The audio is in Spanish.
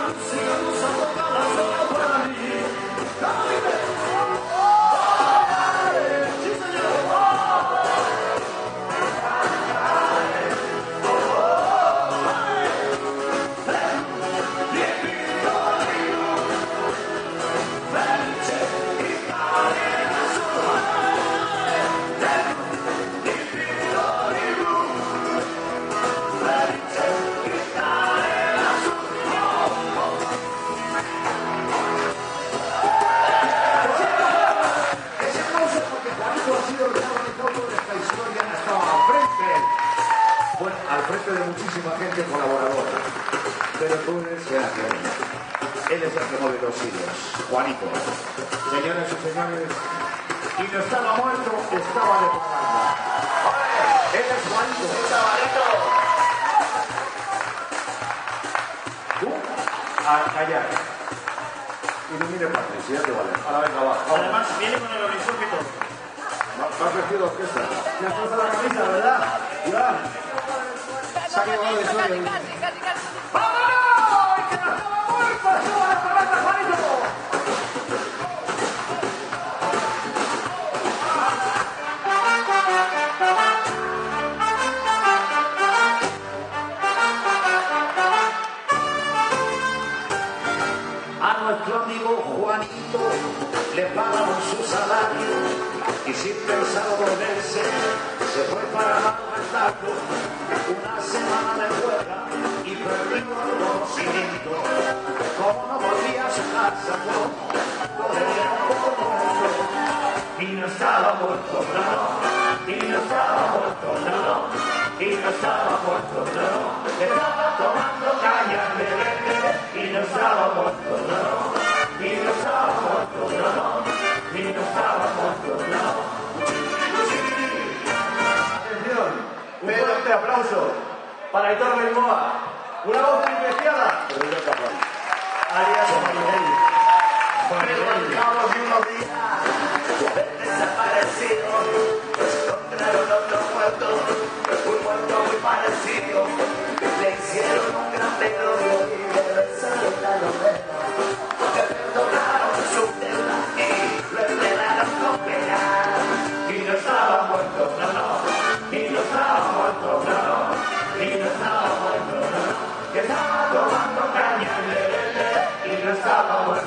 De muchísima gente colaboradora, pero tú eres el que él es el que mueve los hilos, Juanito. Señoras y señores, y no estaba muerto, estaba de parranda. Él es Juanito. Tú, a callar. Y no mire Patricia, te vale. Ahora venga, va. Además, viene con el uniforme y todo. ¿Has vestido orquesta? Me has puesto la camisa, ¿verdad? Iván. Casi, casi. ¡Vámonos! ¡Que no estaba muerto! ¡Suba la parranda, Juanito! A nuestro amigo Juanito le pagaron su salario y sin pensar volverse se fue para Marruecos una semana de huelga y perdió el conocimiento. Como no volvía a su casa, lo dieron por muerto. Y no estaba muerto, no, y no estaba muerto, no, y no estaba muerto, no, estaba tomando caña de verde, y no estaba muerto, no, y no estaba muerto, no, y no estaba muerto, no. Atención, un fuerte aplauso para Aitor Bengoa, una voz privilegiada. Alias Juan Miguel. Cabo de unos días desaparecido, encontraron otro muerto, un muerto muy parecido, le hicieron un gran velorio y le besaron la novela, le perdonaron su deuda y lo entrenaron con pena. Y no estaba muerto, no, no, y no estaba muerto, no, no, y no estaba muerto, no, no, que estaba tomando caña, y no estaba muerto.